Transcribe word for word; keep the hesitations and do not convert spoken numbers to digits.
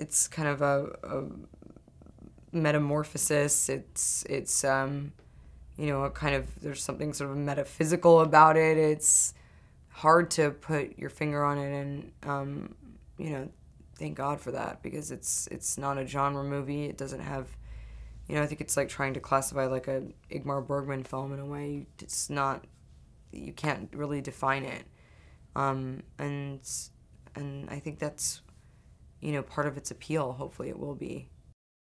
it's kind of a, a metamorphosis. It's it's um, you know, a kind of there's something sort of metaphysical about it. It's hard to put your finger on it, and um, you know, thank God for that, because it's it's not a genre movie. It doesn't have, you know, I think it's like trying to classify like a Ingmar Bergman film in a way. It's not, you can't really define it, um, and and I think that's, you know, part of its appeal. Hopefully, it will be.